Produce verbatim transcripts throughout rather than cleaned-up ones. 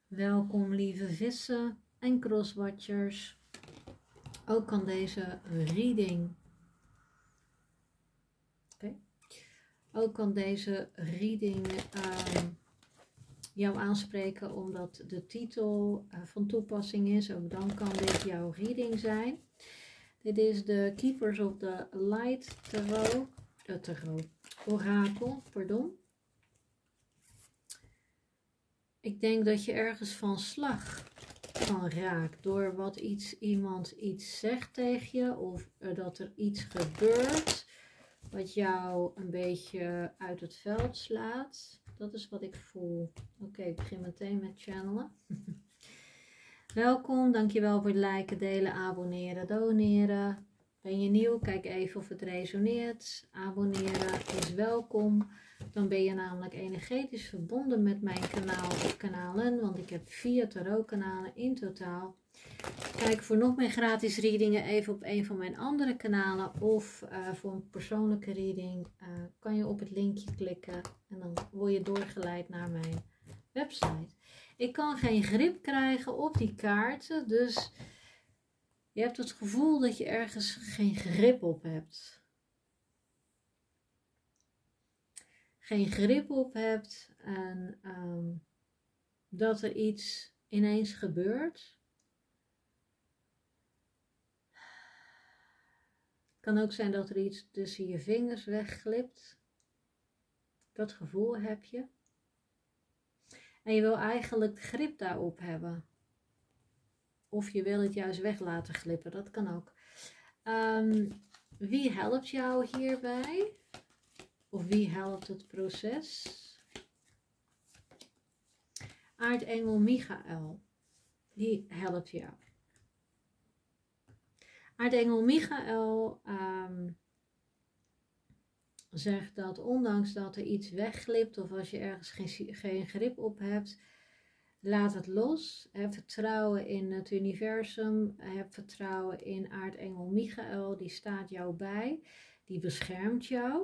Welkom lieve vissen en crosswatchers. Ook kan deze reading, okay. Ook kan deze reading um, jou aanspreken omdat de titel uh, van toepassing is. Ook dan kan dit jouw reading zijn. Dit is de Keepers of the Light Tarot, uh, tarot orakel, pardon. Ik denk dat je ergens van slag van raakt door wat iets, iemand iets zegt tegen je, of uh, dat er iets gebeurt wat jou een beetje uit het veld slaat. Dat is wat ik voel. Oké, okay, ik begin meteen met channelen. Welkom, dankjewel voor het liken, delen, abonneren, doneren. Ben je nieuw? Kijk even of het resoneert. Abonneren is welkom. Dan ben je namelijk energetisch verbonden met mijn kanaal of kanalen. Want ik heb vier tarotkanalen in totaal. Kijk voor nog meer gratis readingen even op een van mijn andere kanalen. Of uh, voor een persoonlijke reading uh, kan je op het linkje klikken. En dan word je doorgeleid naar mijn website. Ik kan geen grip krijgen op die kaarten. Dus je hebt het gevoel dat je ergens geen grip op hebt. Geen grip op hebt en um, dat er iets ineens gebeurt. Het kan ook zijn dat er iets tussen je vingers wegglipt. Dat gevoel heb je. En je wil eigenlijk grip daarop hebben. Of je wil het juist weg laten glippen, dat kan ook. Um, wie helpt jou hierbij? Of wie helpt het proces? Aartsengel Michael, die helpt jou. Aartsengel Michael um, zegt dat ondanks dat er iets wegglipt of als je ergens geen, geen grip op hebt, laat het los. Heb vertrouwen in het universum, heb vertrouwen in Aartsengel Michael, die staat jou bij, die beschermt jou.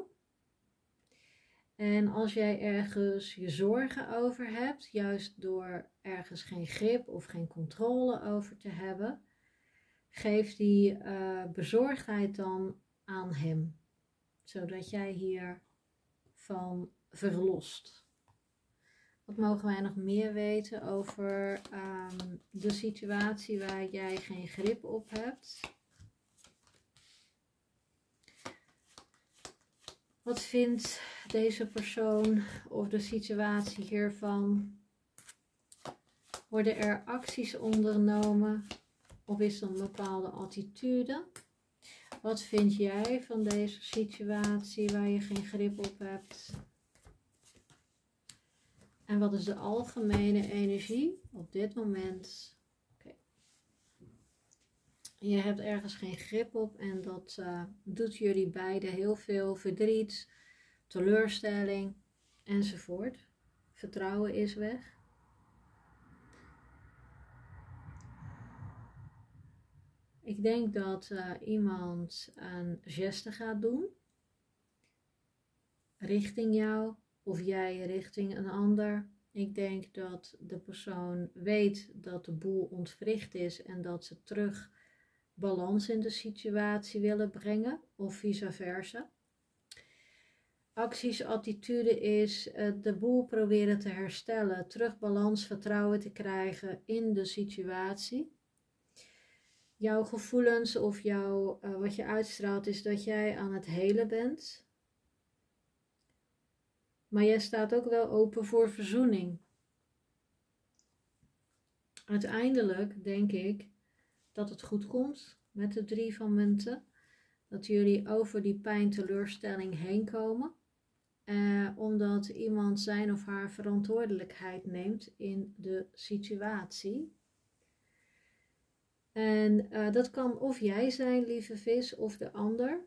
En als jij ergens je zorgen over hebt, juist door ergens geen grip of geen controle over te hebben, geef die uh, bezorgdheid dan aan hem. Zodat jij hiervan verlost. Wat mogen wij nog meer weten over um, de situatie waar jij geen grip op hebt? Wat vindt deze persoon of de situatie hiervan? Worden er acties ondernomen? Of is er een bepaalde attitude? Wat vind jij van deze situatie waar je geen grip op hebt? En wat is de algemene energie op dit moment? Okay. Je hebt ergens geen grip op en dat uh, doet jullie beiden heel veel verdriet, teleurstelling enzovoort. Vertrouwen is weg. Ik denk dat uh, iemand een geste gaat doen richting jou of jij richting een ander. Ik denk dat de persoon weet dat de boel ontwricht is en dat ze terug balans in de situatie willen brengen of vice versa. Acties, attitude is uh, de boel proberen te herstellen, terug balans, vertrouwen te krijgen in de situatie. Jouw gevoelens of jouw, uh, wat je uitstraalt is dat jij aan het helen bent. Maar jij staat ook wel open voor verzoening. Uiteindelijk denk ik dat het goed komt met de drie van munten. Dat jullie over die pijn, teleurstelling heen komen. Uh, omdat iemand zijn of haar verantwoordelijkheid neemt in de situatie. En uh, dat kan of jij zijn, lieve vis, of de ander.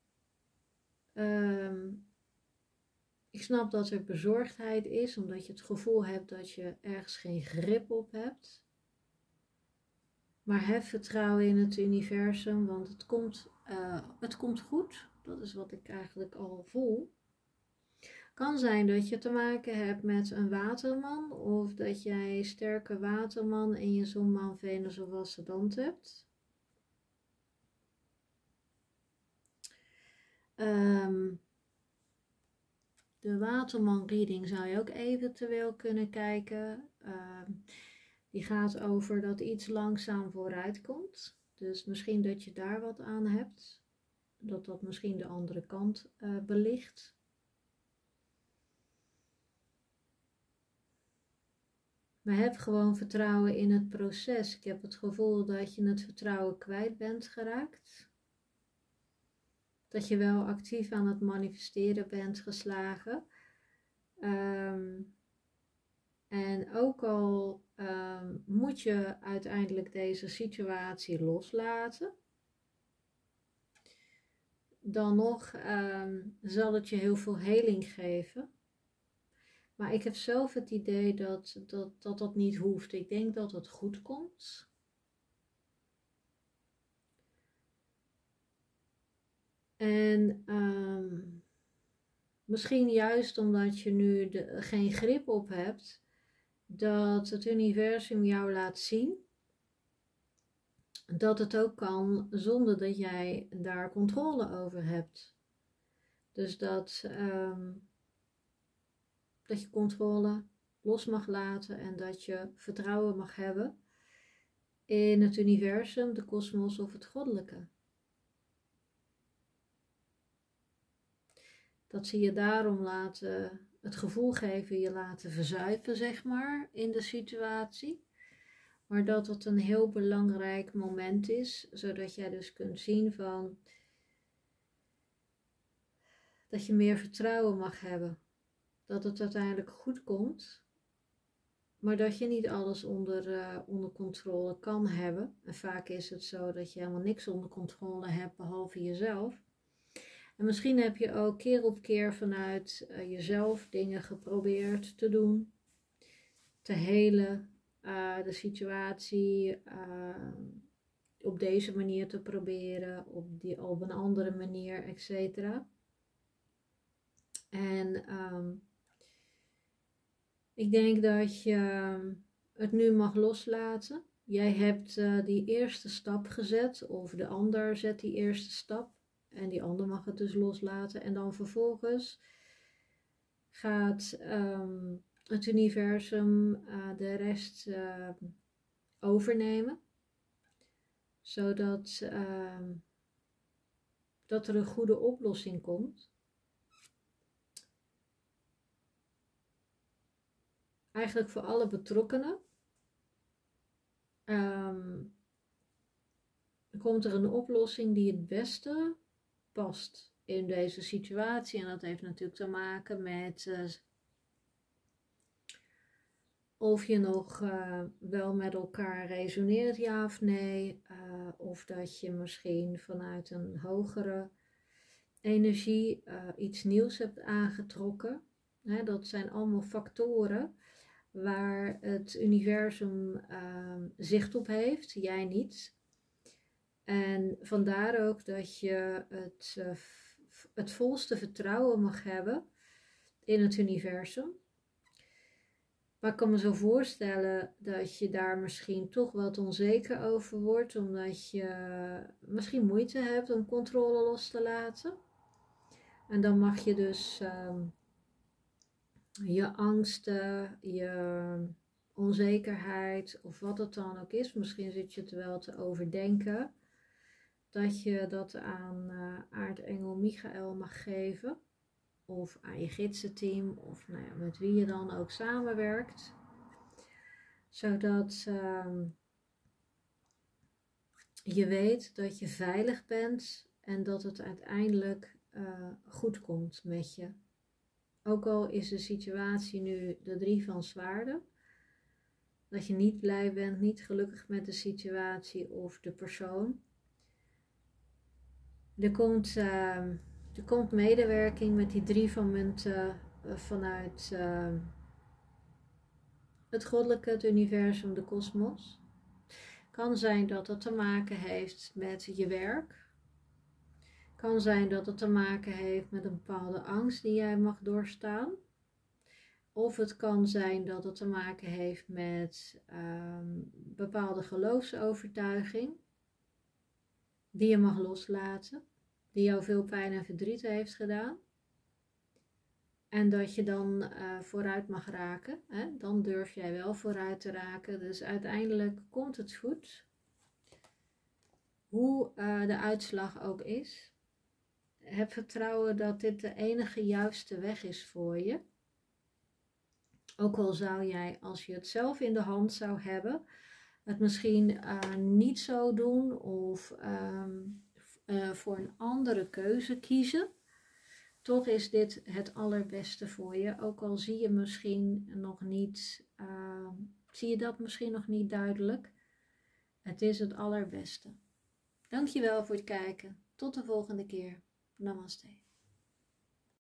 Um, ik snap dat er bezorgdheid is, omdat je het gevoel hebt dat je ergens geen grip op hebt. Maar heb vertrouwen in het universum, want het komt, uh, het komt goed. Dat is wat ik eigenlijk al voel. Kan zijn dat je te maken hebt met een waterman of dat jij sterke waterman in je zon, maan, Venus of ascendant hebt. Um, de waterman reading zou je ook eventueel kunnen kijken. Um, die gaat over dat iets langzaam vooruit komt. Dus misschien dat je daar wat aan hebt. Dat dat misschien de andere kant uh, belicht. Maar heb gewoon vertrouwen in het proces. Ik heb het gevoel dat je het vertrouwen kwijt bent geraakt. Dat je wel actief aan het manifesteren bent geslagen. Um, en ook al um, moet je uiteindelijk deze situatie loslaten. Dan nog um, zal het je heel veel heling geven. Maar ik heb zelf het idee dat dat, dat dat niet hoeft. Ik denk dat het goed komt. En um, misschien juist omdat je nu de, geen grip op hebt, dat het universum jou laat zien dat het ook kan zonder dat jij daar controle over hebt. Dus dat... Um, Dat je controle los mag laten en dat je vertrouwen mag hebben in het universum, de kosmos of het goddelijke. Dat ze je daarom laten, het gevoel geven, je laten verzuipen, zeg maar, in de situatie. Maar dat het een heel belangrijk moment is, zodat jij dus kunt zien van, dat je meer vertrouwen mag hebben. Dat het uiteindelijk goed komt, maar dat je niet alles onder, uh, onder controle kan hebben. En vaak is het zo dat je helemaal niks onder controle hebt, behalve jezelf. En misschien heb je ook keer op keer vanuit uh, jezelf dingen geprobeerd te doen, te helen, uh, de situatie uh, op deze manier te proberen, op, die, op een andere manier, et cetera. En... Um, Ik denk dat je het nu mag loslaten. Jij hebt uh, die eerste stap gezet, of de ander zet die eerste stap. En die ander mag het dus loslaten. En dan vervolgens gaat um, het universum uh, de rest uh, overnemen. Zodat uh, dat er een goede oplossing komt. Eigenlijk voor alle betrokkenen um, komt er een oplossing die het beste past in deze situatie. En dat heeft natuurlijk te maken met uh, of je nog uh, wel met elkaar resoneert, ja of nee. Uh, of dat je misschien vanuit een hogere energie uh, iets nieuws hebt aangetrokken. Hè, dat zijn allemaal factoren waar het universum uh, zicht op heeft, jij niet. En vandaar ook dat je het, uh, het volste vertrouwen mag hebben in het universum. Maar ik kan me zo voorstellen dat je daar misschien toch wat onzeker over wordt, omdat je misschien moeite hebt om controle los te laten. En dan mag je dus... Uh, je angsten, je onzekerheid of wat het dan ook is. Misschien zit je het wel te overdenken. Dat je dat aan uh, aardengel Michael mag geven. Of aan je gidsenteam. Of nou ja, met wie je dan ook samenwerkt. Zodat uh, je weet dat je veilig bent. En dat het uiteindelijk uh, goed komt met je. Ook al is de situatie nu de drie van zwaarden, dat je niet blij bent, niet gelukkig met de situatie of de persoon. Er komt, uh, er komt medewerking met die drie van munten uh, vanuit uh, het goddelijke, het universum, de kosmos. Kan zijn dat dat te maken heeft met je werk. Kan zijn dat het te maken heeft met een bepaalde angst die jij mag doorstaan. Of het kan zijn dat het te maken heeft met um, bepaalde geloofsovertuiging die je mag loslaten, die jou veel pijn en verdriet heeft gedaan. En dat je dan uh, vooruit mag raken. Hè? Dan durf jij wel vooruit te raken. Dus uiteindelijk komt het goed. Hoe uh, de uitslag ook is. Heb vertrouwen dat dit de enige juiste weg is voor je. Ook al zou jij, als je het zelf in de hand zou hebben, het misschien uh, niet zo doen of um, uh, voor een andere keuze kiezen. Toch is dit het allerbeste voor je. Ook al zie je misschien nog niet, uh, zie je dat misschien nog niet duidelijk. Het is het allerbeste. Dankjewel voor het kijken. Tot de volgende keer. Namaste.